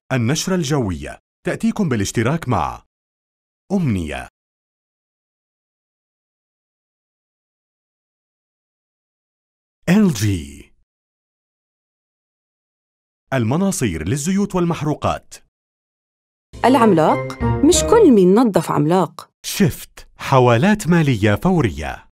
النشرة الجوية تأتيكم بالاشتراك مع أمنية. LG. المناصير للزيوت والمحروقات. العملاق مش كل مين نظف عملاق. شفت حوالات مالية فورية.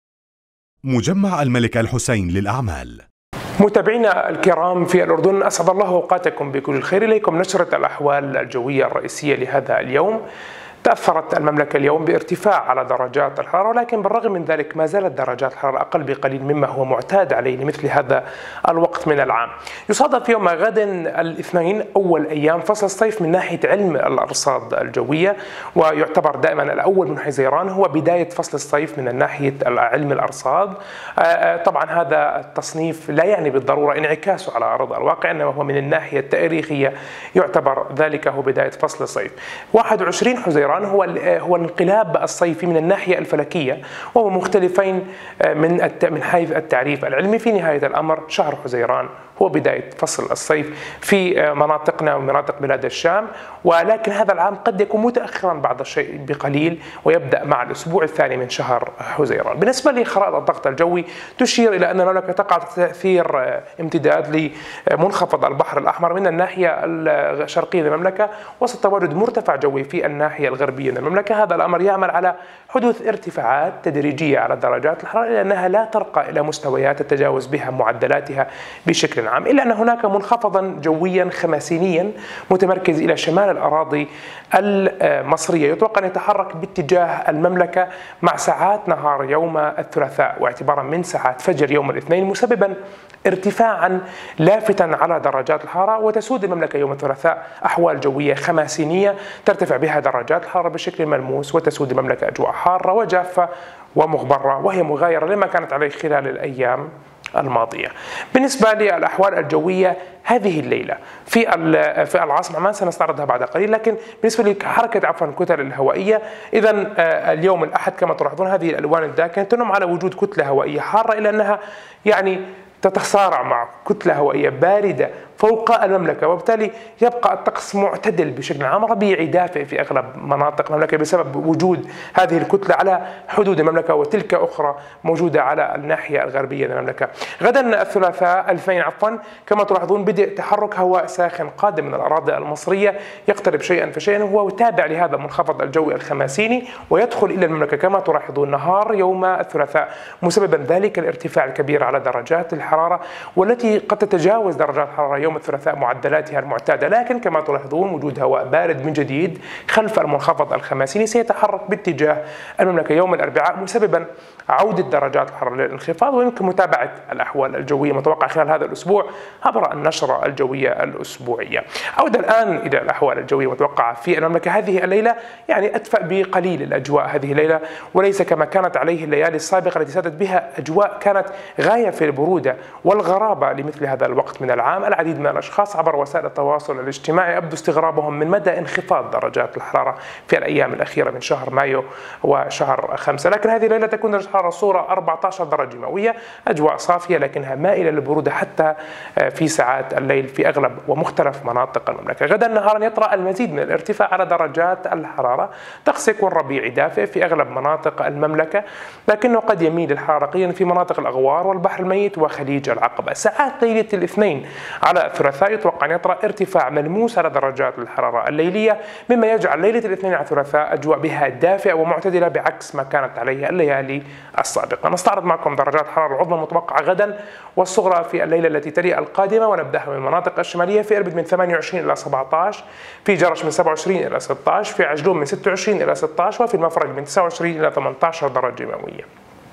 مجمع الملك الحسين للأعمال. متابعينا الكرام في الأردن، أسعد الله أوقاتكم بكل الخير. إليكم نشرة الأحوال الجوية الرئيسية لهذا اليوم. تأثرت المملكة اليوم بارتفاع على درجات الحرارة، ولكن بالرغم من ذلك ما زالت درجات الحرارة أقل بقليل مما هو معتاد عليه لمثل هذا الوقت من العام. يصادف يوم غد الاثنين أول أيام فصل الصيف من ناحية علم الأرصاد الجوية، ويعتبر دائما الأول من حزيران هو بداية فصل الصيف من ناحية علم الأرصاد. طبعا هذا التصنيف لا يعني بالضرورة انعكاسه على أرض الواقع، إنما هو من الناحية التاريخية يعتبر ذلك هو بداية فصل الصيف. 21 حزيران هو الانقلاب الصيفي من الناحية الفلكية، وهو مختلفين من حيث التعريف العلمي. في نهاية الأمر شهر حزيران هو بداية فصل الصيف في مناطقنا ومناطق بلاد الشام، ولكن هذا العام قد يكون متأخرا بعض الشيء بقليل ويبدأ مع الأسبوع الثاني من شهر حزيران. بالنسبة لخرائط الضغط الجوي تشير إلى أن المملكة تقع تحت تأثير امتداد لمنخفض البحر الأحمر من الناحية الشرقية للمملكة، وسط تواجد مرتفع جوي في الناحية الغربية من المملكة. هذا الأمر يعمل على حدوث ارتفاعات تدريجية على درجات الحرارة، لأنها لا ترقى إلى مستويات تتجاوز بها معدلاتها بشكل عام، إلا أن هناك منخفضا جويا خماسينيا متمركز إلى شمال الأراضي المصرية يتوقع أن يتحرك باتجاه المملكة مع ساعات نهار يوم الثلاثاء واعتبارا من ساعات فجر يوم الاثنين، مسببا ارتفاعا لافتا على درجات الحرارة. وتسود المملكة يوم الثلاثاء أحوال جوية خماسينية ترتفع بها درجات الحرارة بشكل ملموس، وتسود المملكة أجواء حارة وجافة ومغبرة، وهي مغايرة لما كانت عليه خلال الأيام الماضية. بالنسبة للأحوال الجوية هذه الليلة في العاصمة عمان سنستعرضها بعد قليل، لكن بالنسبة لحركة الكتل الهوائية، إذا اليوم الأحد كما تلاحظون هذه الألوان الداكنة تنم على وجود كتلة هوائية حارة، إلا أنها تتصارع مع كتلة هوائية باردة فوق المملكة، وبالتالي يبقى الطقس معتدل بشكل عام، ربيعي دافئ في أغلب مناطق المملكة بسبب وجود هذه الكتلة على حدود المملكة وتلك أخرى موجودة على الناحية الغربية من المملكة. غدا الثلاثاء الاثنين كما تلاحظون بدء تحرك هواء ساخن قادم من الأراضي المصرية يقترب شيئا فشيئا، وهو تابع لهذا المنخفض الجوي الخماسيني، ويدخل إلى المملكة كما تلاحظون نهار يوم الثلاثاء، مسببا ذلك الارتفاع الكبير على درجات الحرارة، والتي قد تتجاوز درجات الحرارة يوم الثلاثاء معدلاتها المعتادة. لكن كما تلاحظون وجود هواء بارد من جديد خلف المنخفض الخماسيني سيتحرك باتجاه المملكة يوم الأربعاء، مسببا عودة درجات الحرارة للانخفاض. ويمكن متابعة الأحوال الجوية المتوقعة خلال هذا الأسبوع عبر النشرة الجوية الأسبوعية. عودة الآن إلى الأحوال الجوية المتوقعة في المملكة هذه الليلة، أدفأ بقليل الأجواء هذه الليلة، وليس كما كانت عليه الليالي السابقة التي سادت بها أجواء كانت غاية في البرودة والغرابة لمثل هذا الوقت من العام. العديد من الأشخاص عبر وسائل التواصل الاجتماعي أبدوا استغرابهم من مدى انخفاض درجات الحرارة في الأيام الأخيرة من شهر مايو وشهر 5، لكن هذه الليلة تكون درجة الحرارة الصورة 14 درجة مئوية، أجواء صافية لكنها مائلة للبرودة حتى في ساعات الليل في أغلب ومختلف مناطق المملكة. غدا نهارا يطرأ المزيد من الارتفاع على درجات الحرارة، طقس يكون ربيعي دافئ في أغلب مناطق المملكة، لكنه قد يميل الحرارة قليلا في مناطق الأغوار والبحر الميت وخليج العقبة. ساعات ليلة الاثنين على الثلاثاء يتوقع أن يطرأ ارتفاع ملموس على درجات الحرارة الليلية، مما يجعل ليلة الاثنين على الثلاثاء أجواء بها دافئة ومعتدلة بعكس ما كانت عليه الليالي السابقة. نستعرض معكم درجات الحرارة العظمى المتوقعة غدا والصغرى في الليلة التي تلي القادمة، ونبدأها من المناطق الشمالية. في إربد من 28 إلى 17، في جرش من 27 إلى 16، في عجلون من 26 إلى 16، وفي المفرق من 29 إلى 18 درجة مئوية.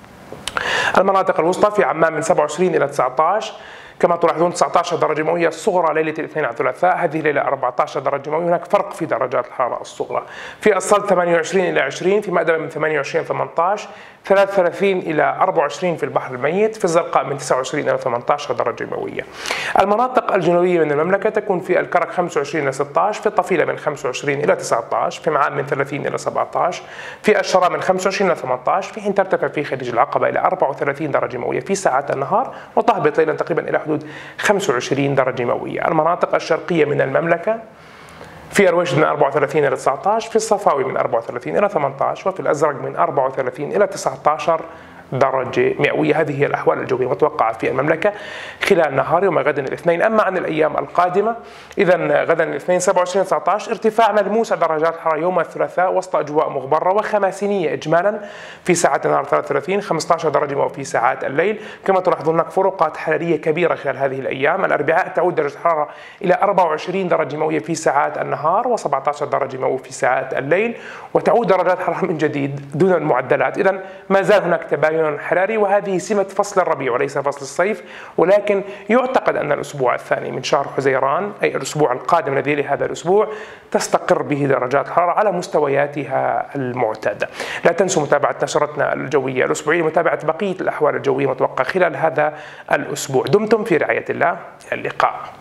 المناطق الوسطى في عمان من 27 إلى 19 كما تلاحظون 19 درجة مئوية الصغرى ليلة الاثنين على الثلاثاء، هذه الليلة 14 درجة مئوية، هناك فرق في درجات الحرارة الصغرى. في الصلد 28 إلى 20، في مأدبة من 28 إلى 18، 33 إلى 24 في البحر الميت، في الزرقاء من 29 إلى 18 درجة مئوية. المناطق الجنوبية من المملكة تكون في الكرك 25 إلى 16، في الطفيلة من 25 إلى 19، في معان من 30 إلى 17، في الشراء من 25 إلى 18، في حين ترتفع في خليج العقبة إلى 34 درجة مئوية في ساعات النهار، وتهبط ليلا تقريبا إلى حدود 25 درجة مئوية. المناطق الشرقية من المملكة في الوجد من 34 إلى 19، في الصفاوي من 34 إلى 18، وفي الأزرق من 34 إلى 19 درجة مئوية. هذه هي الأحوال الجوية المتوقعة في المملكة خلال نهار يوم غدا الاثنين. أما عن الأيام القادمة، إذا غدا الاثنين 27-19 ارتفاع ملموس درجات الحرارة يوم الثلاثاء وسط أجواء مغبرة وخماسينية إجمالا في ساعات النهار 33، 15 درجة مئوية في ساعات الليل. كما تلاحظون هناك فروقات حرارية كبيرة خلال هذه الأيام. الأربعاء تعود درجة الحرارة إلى 24 درجة مئوية في ساعات النهار و17 درجة مئوية في ساعات الليل، وتعود درجات الحرارة من جديد دون المعدلات. إذا ما زال هناك تباين حراري، وهذه سمة فصل الربيع وليس فصل الصيف. ولكن يعتقد أن الأسبوع الثاني من شهر حزيران، أي الأسبوع القادم الذي يلي هذا الأسبوع، تستقر به درجات الحرارة على مستوياتها المعتادة. لا تنسوا متابعة نشرتنا الجوية الأسبوعية ومتابعة بقية الأحوال الجوية المتوقعة خلال هذا الأسبوع. دمتم في رعاية الله، إلى اللقاء.